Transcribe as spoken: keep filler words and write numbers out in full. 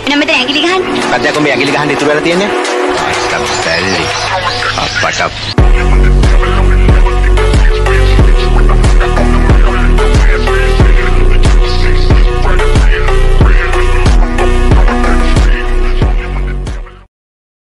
එහෙනම් මෙතන ඇඟිලි ගහන්න. කද්දා කොඹේ ඇඟිලි ගහන්න ඉතුරු වෙලා තියෙන්නේ. අත්තම් සැල්ලි. අප්පට